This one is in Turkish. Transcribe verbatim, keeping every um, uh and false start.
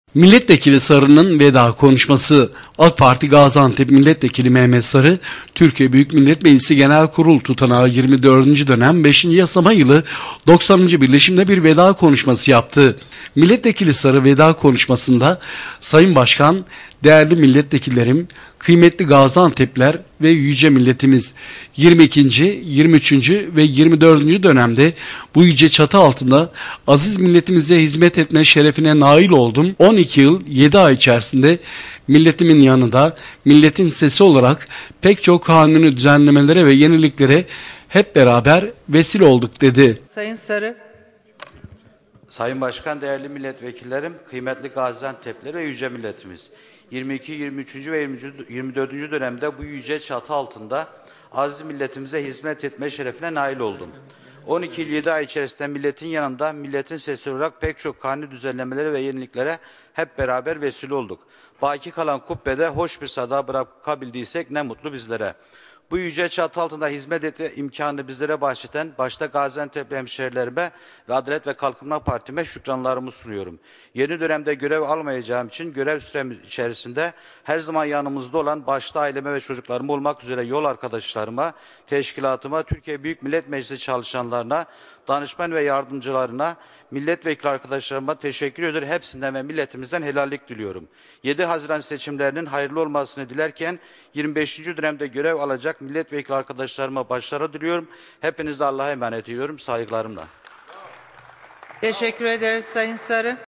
Milletvekili Sarı'nın veda konuşması. AK Parti Gaziantep Milletvekili Mehmet Sarı, Türkiye Büyük Millet Meclisi Genel Kurul tutanağı yirmi dördüncü dönem beşinci yasama yılı doksanıncı birleşimde bir veda konuşması yaptı. Milletvekili Sarı veda konuşmasında, Sayın Başkan, değerli milletvekillerim, kıymetli Gaziantep'ler ve yüce milletimiz, yirmi ikinci, yirmi üçüncü ve yirmi dördüncü dönemde bu yüce çatı altında aziz milletimize hizmet etme şerefine nail oldum. on iki yıl yedi ay içerisinde milletimin yanında, milletin sesi olarak pek çok kanuni düzenlemelere ve yeniliklere hep beraber vesile olduk dedi. Sayın Sarı. Sayın Başkan, değerli milletvekillerim, kıymetli Gaziantep'leri ve yüce milletimiz. yirmi iki, yirmi üçüncü ve yirmi dördüncü dönemde bu yüce çatı altında aziz milletimize hizmet etme şerefine nail oldum. on iki yıl yedi ay içerisinde milletin yanında, milletin sesi olarak pek çok kanuni düzenlemelere ve yeniliklere hep beraber vesile olduk. Baki kalan kubbede hoş bir sada bırakabildiysek ne mutlu bizlere. Bu yüce çatı altında hizmet etme imkanını bizlere bahşeden başta Gaziantep hemşehrilerime ve Adalet ve Kalkınma Partime şükranlarımı sunuyorum. Yeni dönemde görev almayacağım için görev sürem içerisinde her zaman yanımızda olan başta aileme ve çocuklarıma olmak üzere yol arkadaşlarıma, teşkilatıma, Türkiye Büyük Millet Meclisi çalışanlarına, danışman ve yardımcılarına, milletvekili arkadaşlarıma teşekkür ederim. Hepsinden ve milletimizden helallik diliyorum. yedi Haziran seçimlerinin hayırlı olmasını dilerken yirmi beşinci dönemde görev alacak milletvekili arkadaşlarıma başarı diliyorum. Hepinize Allah'a emanet ediyorum. Saygılarımla. Teşekkür ederiz Sayın Sarı.